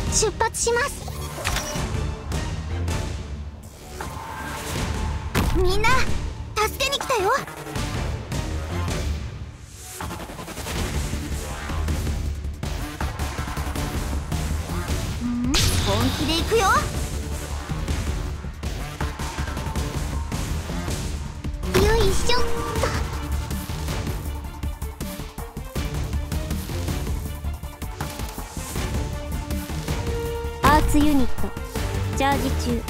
出発します。みんな助けに来たよ。本気で行くよ。よいしょっと。アーツユニットチャージ中。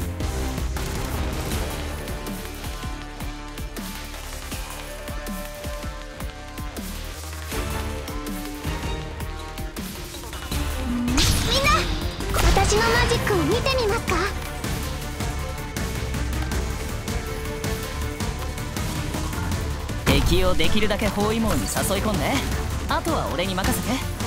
みんな私のマジックを見てみますか。 敵をできるだけ包囲網に誘い込んで、あとは俺に任せて。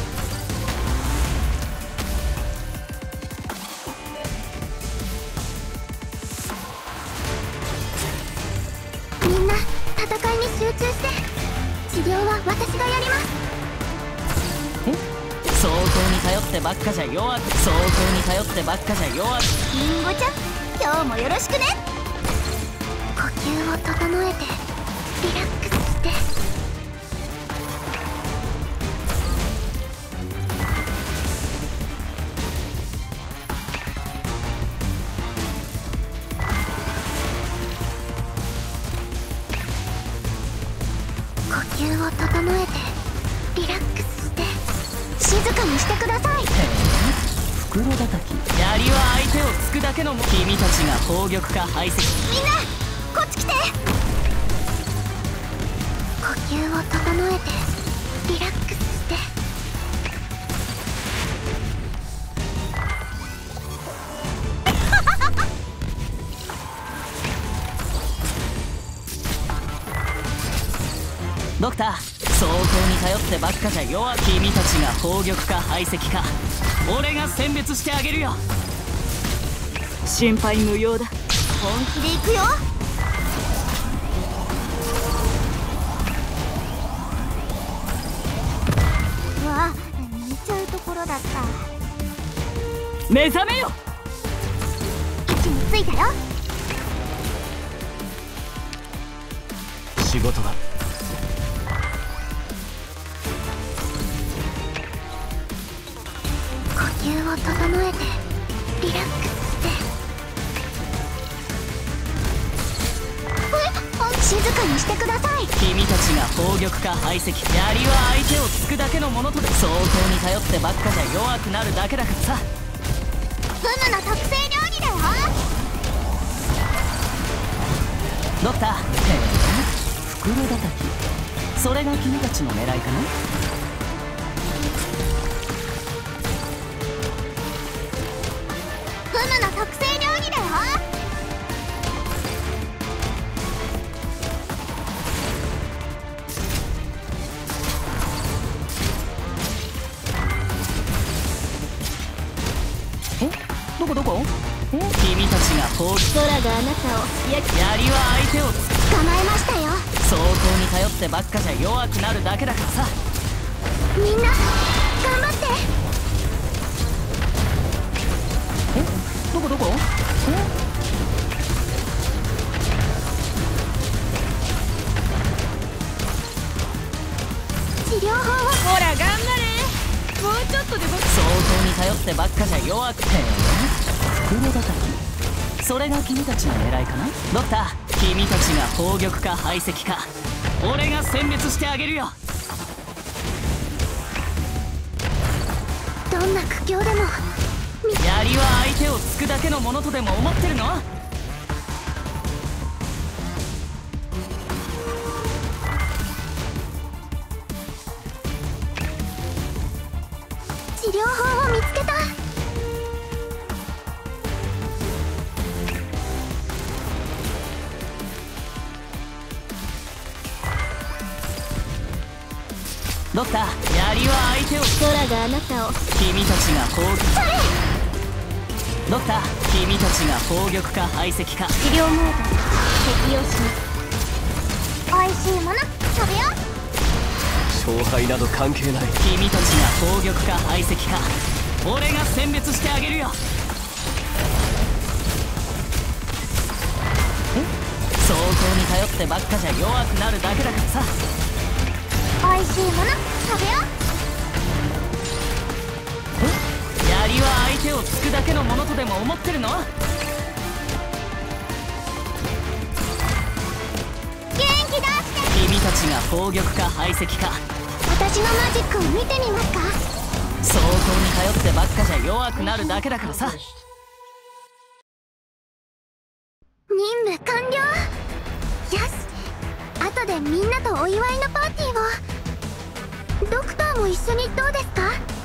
みんな戦いに集中して。治療は私がやります。 走行に頼ってばっかじゃ弱く、走行に頼ってばっかじゃ弱く。 りんごちゃん、今日もよろしくね。呼吸を整えてリラックスして。呼吸を整えてリラックスして。静かにしてください。 袋叩き。槍は相手を突くだけのも。君たちが砲玉か排斥。 みんなこっち来て。呼吸を整えてリラックスして。 ドクター、走行に頼ってばっかじゃ弱く。君たちが砲玉か排斥か、俺が選別してあげるよ。心配無用だ。 本気で行くよ。うわ、寝ちゃうところだった。 目覚めよ。 位置についたよ。 仕事だ。 呼吸を整えてリラックスして。静かにしてください。 君たちが砲玉か排斥。槍は相手を突くだけのものとで、走行に頼ってばっかじゃ弱くなるだけだからさ。 フムの特製料理だよ。 ドクター、袋叩き。それが君たちの狙いかな。 フムの特製料理だよ。 どこどこ？君たちが砲空があなたを槍は相手を捕まえましたよ。 走行に頼ってばっかじゃ弱くなるだけだからさ。 みんな頑張って。 どこどこ？ 治療法を。 ほら頑張れ。もうちょっとで僕。 走行に頼ってばっかじゃ弱くて。袋叩き。それが君たちの狙いかな。ドクター、君たちが砲玉か排斥か、俺が選別してあげるよ。 どんな苦境でも。 槍は相手を突くだけのものとでも思ってるの？ 治療法を見つけた。 ドクター、槍は相手を。 空があなたを。 君たちが砲玉。ドクター、君たちが砲玉か排斥か。 治療モード適用します。おいしいもの食べよう。 勝敗など関係ない。 君たちが砲玉か排斥か、 俺が選別してあげるよ。走行に頼ってばっかじゃ弱くなるだけだからさ。 美味しいもの食べよう。 槍は相手を突くだけのものとでも思ってるの？ 元気出して。 君たちが宝玉か排斥か、 私のマジックを見てみますか？ 走行に頼ってばっかじゃ弱くなるだけだからさ。 任務完了。よし、後でみんなとお祝いのパーティーを。ドクターも一緒にどうですか？